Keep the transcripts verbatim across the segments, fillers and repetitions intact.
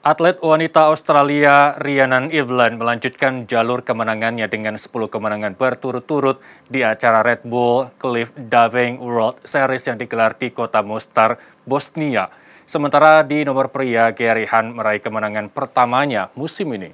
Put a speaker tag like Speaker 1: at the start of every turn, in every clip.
Speaker 1: Atlet wanita Australia Rhiannon Evland melanjutkan jalur kemenangannya dengan sepuluh kemenangan berturut-turut di acara Red Bull Cliff Diving World Series yang digelar di kota Mostar, Bosnia. Sementara di nomor pria, Gary Hunt meraih kemenangan pertamanya musim ini.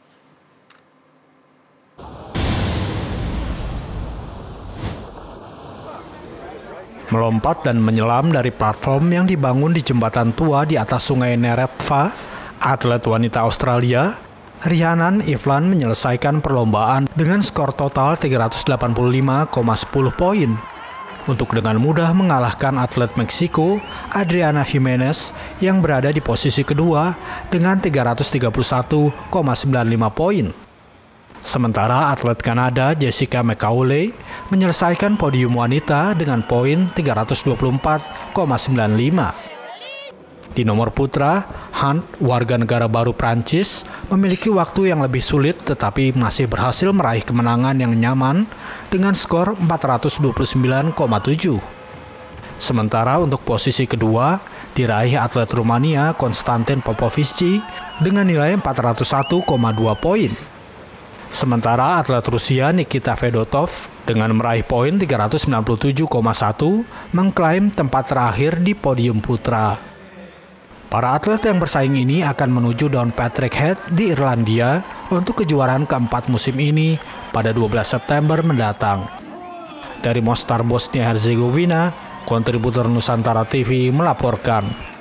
Speaker 2: Melompat dan menyelam dari platform yang dibangun di jembatan tua di atas sungai Neretva, atlet wanita Australia, Rhiannon Evland menyelesaikan perlombaan dengan skor total tiga ratus delapan puluh lima koma satu nol poin. Untuk dengan mudah mengalahkan atlet Meksiko, Adriana Jimenez, yang berada di posisi kedua dengan tiga ratus tiga puluh satu koma sembilan lima poin. Sementara atlet Kanada Jessica McCauley menyelesaikan podium wanita dengan poin tiga ratus dua puluh empat koma sembilan lima. Di nomor putra, Hunt, warga negara baru Prancis, memiliki waktu yang lebih sulit tetapi masih berhasil meraih kemenangan yang nyaman dengan skor empat ratus dua puluh sembilan koma tujuh. Sementara untuk posisi kedua, diraih atlet Rumania Konstantin Popovici dengan nilai empat ratus satu koma dua poin. Sementara atlet Rusia Nikita Fedotov dengan meraih poin tiga ratus sembilan puluh tujuh koma satu mengklaim tempat terakhir di podium putra. Para atlet yang bersaing ini akan menuju Downpatrick Head di Irlandia untuk kejuaraan keempat musim ini pada dua belas September mendatang. Dari Mostar, Bosnia Herzegovina, kontributor Nusantara T V melaporkan.